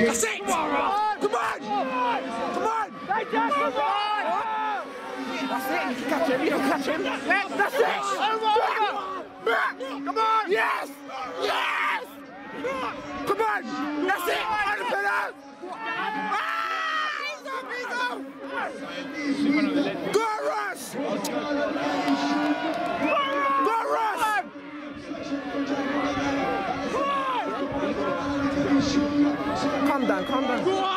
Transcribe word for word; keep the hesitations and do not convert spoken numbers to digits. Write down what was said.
That's it! Come on! Come on! Come on! Come on! That's it! You can catch him! You can catch him! That's it! Come on! Yes! Yes! Come on! That's it! On the pillar! Go Russ! Go Russ! Calm down, calm down.